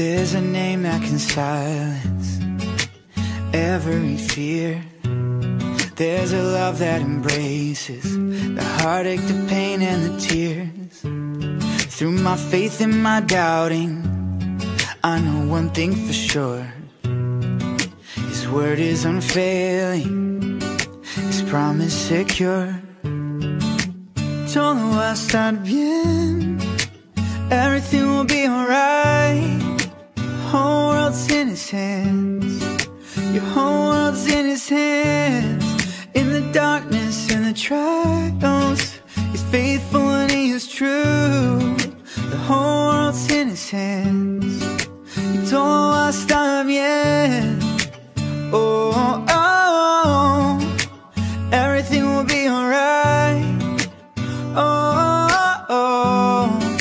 There's a name that can silence every fear. There's a love that embraces the heartache, the pain and the tears. Through my faith and my doubting, I know one thing for sure. His word is unfailing, His promise secure. Todo va a estar bien, everything will be alright. Whole world's in His hands, your whole world's in His hands. In the darkness and the trials, He's faithful and He is true. The whole world's in His hands, y todo va a estar bien. Oh, oh, oh, everything will be alright. Oh, oh, oh.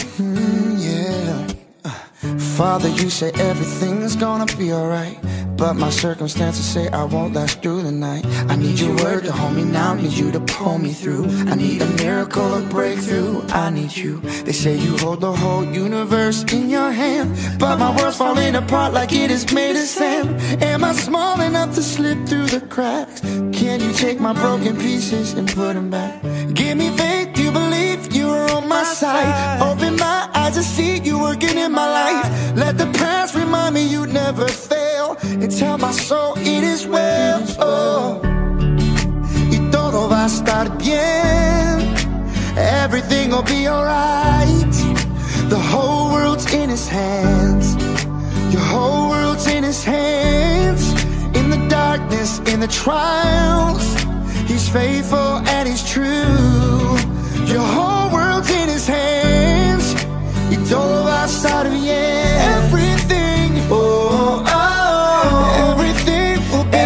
Father, you say everything's gonna be alright, but my circumstances say I won't last through the night. I need your word to hold me now, need you to pull me through. I need a miracle, a breakthrough, I need you. They say you hold the whole universe in your hand, but my world's falling apart like it is made of sand. Am I small enough to slip through the cracks? Can you take my broken pieces and put them back? Give me faith, you believe you are on my side. Open my eyes to see you working in my life. Let the past remind me you never fail, and tell my soul it is well. Oh, y todo va a estar bien, everything will be alright. The whole world's in His hands, your whole world's in His hands. In the darkness, in the trials, He's faithful and He's true. Your whole world's in His hands, y todo va a estar bien. Everything, oh, oh, everything will be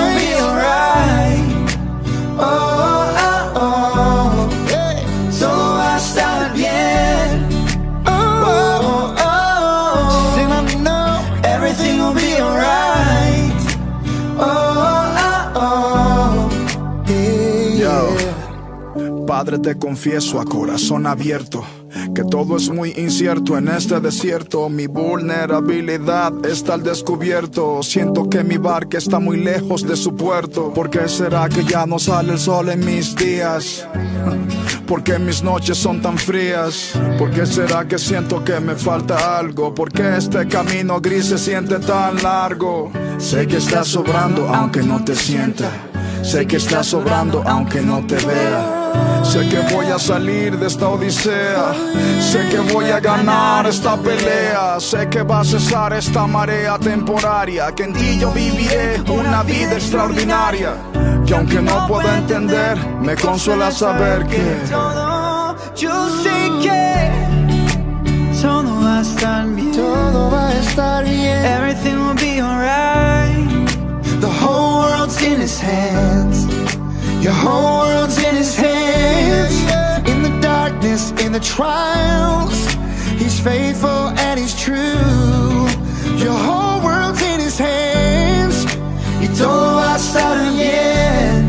alright. Oh, oh, oh, hey. todo va a estar bien. Oh, Oh, oh, oh, and I know everything will be alright. Oh, oh, oh, yeah. Yo, Padre, te confieso a corazón abierto que todo es muy incierto en este desierto. Mi vulnerabilidad está al descubierto. Siento que mi barca está muy lejos de su puerto. ¿Por qué será que ya no sale el sol en mis días? ¿Por qué mis noches son tan frías? ¿Por qué será que siento que me falta algo? ¿Por qué este camino gris se siente tan largo? Sé que estás sobrando aunque no te sienta. Sé que estás sobrando aunque no te vea. Sé que voy a salir de esta odisea. Sé que voy a ganar esta pelea. Sé que va a cesar esta marea temporaria, que en ti yo viviré una vida extraordinaria. Y aunque no pueda entender, me consuela saber que todo, yo sé que todo va a estar bien. Todo va a estar bien. Everything will be alright. The whole world's in His hands, your whole world's in His hands. In the darkness, in the trials, He's faithful and He's true. Your whole world's in His hands, y todo va a estar bien.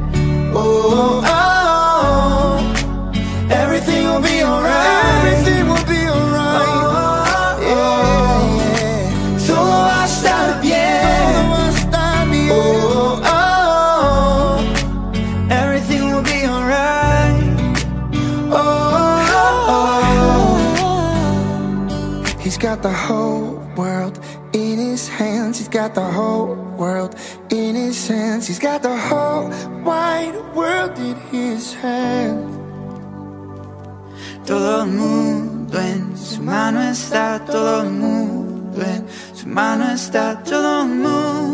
Oh, oh, oh, Everything will be alright. everything will be alright. Oh, Yeah, yeah. todo va a estar bien. Todo va a estar bien. Oh, oh, oh, everything will be alright. Oh, oh, oh. He's got the whole world in His hands. He's got the whole world in His hands. He's got the whole wide world in His hands. Todo el mundo en su mano está, todo el mundo en su mano está, todo el mundo.